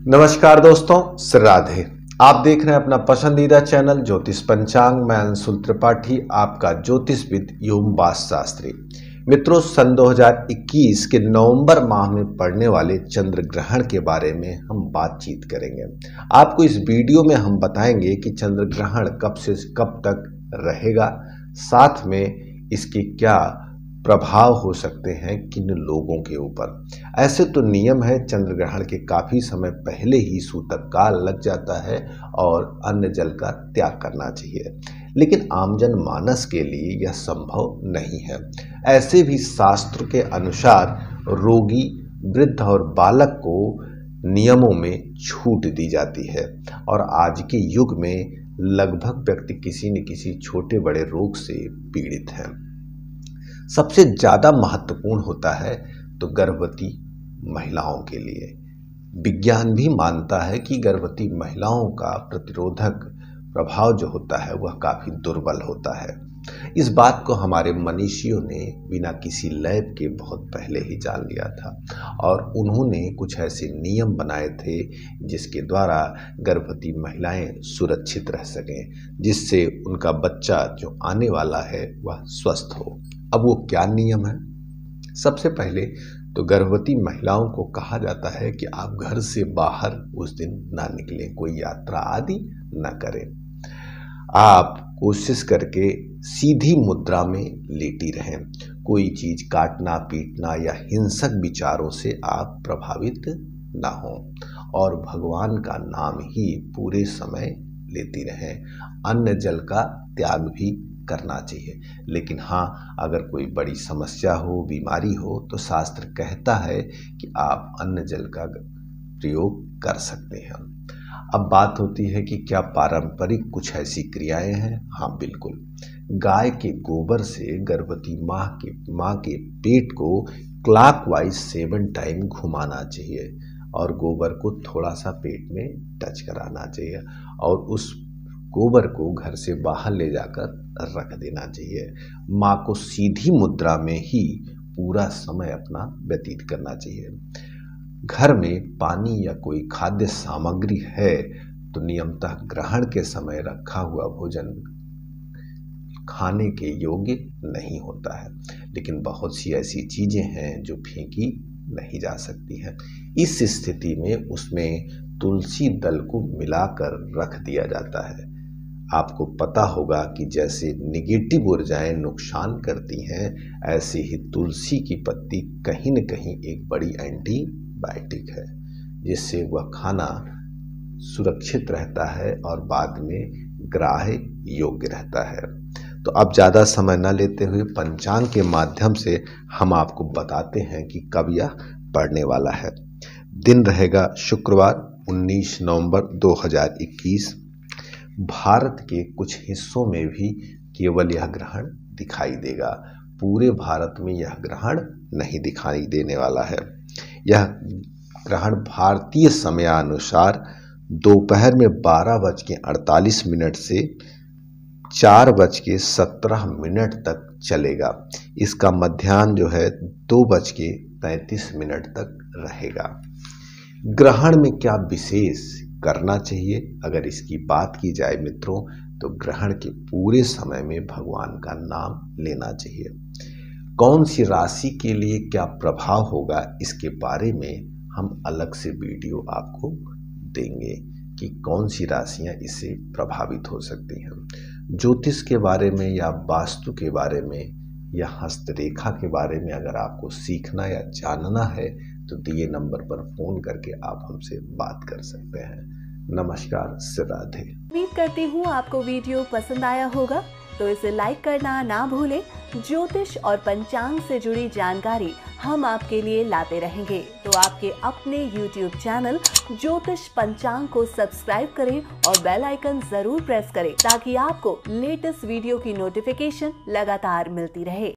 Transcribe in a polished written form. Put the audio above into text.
नमस्कार दोस्तों, श्री राधे। आप देख रहे हैं अपना पसंदीदा चैनल ज्योतिष पंचांग। मैं अंशुल त्रिपाठी, आपका ज्योतिषविद एवं वास्तुशास्त्री। मित्रों, सन 2021 के नवंबर माह में पड़ने वाले चंद्र ग्रहण के बारे में हम बातचीत करेंगे। आपको इस वीडियो में हम बताएंगे कि चंद्र ग्रहण कब से कब तक रहेगा, साथ में इसके क्या प्रभाव हो सकते हैं किन लोगों के ऊपर। ऐसे तो नियम है, चंद्र ग्रहण के काफी समय पहले ही सूतक काल लग जाता है और अन्न जल का त्याग करना चाहिए, लेकिन आमजन मानस के लिए यह संभव नहीं है। ऐसे भी शास्त्र के अनुसार रोगी, वृद्ध और बालक को नियमों में छूट दी जाती है और आज के युग में लगभग व्यक्ति किसी न किसी छोटे बड़े रोग से पीड़ित है। सबसे ज्यादा महत्वपूर्ण होता है तो गर्भवती महिलाओं के लिए। विज्ञान भी मानता है कि गर्भवती महिलाओं का प्रतिरोधक प्रभाव जो होता है वह काफी दुर्बल होता है। इस बात को हमारे मनीषियों ने बिना किसी लैब के बहुत पहले ही जान लिया था और उन्होंने कुछ ऐसे नियम बनाए थे जिसके द्वारा गर्भवती महिलाएं सुरक्षित रह सकें, जिससे उनका बच्चा जो आने वाला है वह स्वस्थ हो। अब वो क्या नियम है? सबसे पहले तो गर्भवती महिलाओं को कहा जाता है कि आप घर से बाहर उस दिन ना निकलें, कोई यात्रा आदि ना करें। आप कोशिश करके सीधी मुद्रा में लेटी रहें। कोई चीज काटना, पीटना या हिंसक विचारों से आप प्रभावित ना हो और भगवान का नाम ही पूरे समय लेती रहें। अन्न जल का त्याग भी करना चाहिए, लेकिन हाँ, अगर कोई बड़ी समस्या हो, बीमारी हो, तो शास्त्र कहता है कि आप अन्न जल का प्रयोग कर सकते हैं। अब बात होती है कि क्या पारंपरिक कुछ ऐसी क्रियाएं हैं? हाँ, बिल्कुल। गाय के गोबर से गर्भवती माँ के पेट को क्लॉकवाइज 7 टाइम घुमाना चाहिए और गोबर को थोड़ा सा पेट में टच कराना चाहिए और उस गोबर को घर से बाहर ले जाकर रख देना चाहिए। माँ को सीधी मुद्रा में ही पूरा समय अपना व्यतीत करना चाहिए। घर में पानी या कोई खाद्य सामग्री है तो नियमतः ग्रहण के समय रखा हुआ भोजन खाने के योग्य नहीं होता है, लेकिन बहुत सी ऐसी चीजें हैं जो फेंकी नहीं जा सकती हैं। इस स्थिति में उसमें तुलसी दल को मिलाकर रख दिया जाता है। आपको पता होगा कि जैसे निगेटिव ऊर्जाएं नुकसान करती हैं, ऐसे ही तुलसी की पत्ती कहीं न कहीं एक बड़ी एंटीबायोटिक है, जिससे वह खाना सुरक्षित रहता है और बाद में ग्राह्य योग्य रहता है। तो अब ज़्यादा समय न लेते हुए पंचांग के माध्यम से हम आपको बताते हैं कि कब यह पड़ने वाला है। दिन रहेगा शुक्रवार 19 नवंबर 2021। भारत के कुछ हिस्सों में भी केवल यह ग्रहण दिखाई देगा, पूरे भारत में यह ग्रहण नहीं दिखाई देने वाला है। यह ग्रहण भारतीय समयानुसार दोपहर में 12:48 से 4:17 तक चलेगा। इसका मध्याह्न जो है 2:33 तक रहेगा। ग्रहण में क्या विशेष करना चाहिए? अगर इसकी बात की जाए मित्रों, तो ग्रहण के पूरे समय में भगवान का नाम लेना चाहिए। कौन सी राशि के लिए क्या प्रभाव होगा, इसके बारे में हम अलग से वीडियो आपको देंगे कि कौन सी राशियां इससे प्रभावित हो सकती हैं। ज्योतिष के बारे में या वास्तु के बारे में या हस्तरेखा के बारे में अगर आपको सीखना या जानना है तो दिए नंबर पर फोन करके आप हमसे बात कर सकते हैं। नमस्कार, श्री राधे। उम्मीद करती हूँ आपको वीडियो पसंद आया होगा, तो इसे लाइक करना ना भूलें। ज्योतिष और पंचांग से जुड़ी जानकारी हम आपके लिए लाते रहेंगे, तो आपके अपने YouTube चैनल ज्योतिष पंचांग को सब्सक्राइब करें और बेल आइकन जरूर प्रेस करें ताकि आपको लेटेस्ट वीडियो की नोटिफिकेशन लगातार मिलती रहे।